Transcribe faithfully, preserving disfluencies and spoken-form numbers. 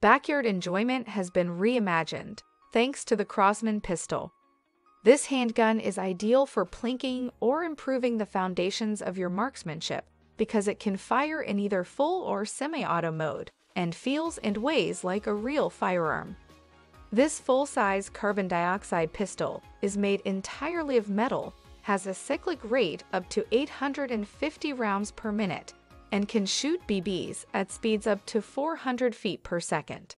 Backyard enjoyment has been reimagined thanks to the Crosman pistol. This handgun is ideal for plinking or improving the foundations of your marksmanship because it can fire in either full or semi-auto mode and feels and weighs like a real firearm. This full-size carbon dioxide pistol is made entirely of metal, has a cyclic rate up to eight hundred fifty rounds per minute, and can shoot B Bs at speeds up to four hundred feet per second.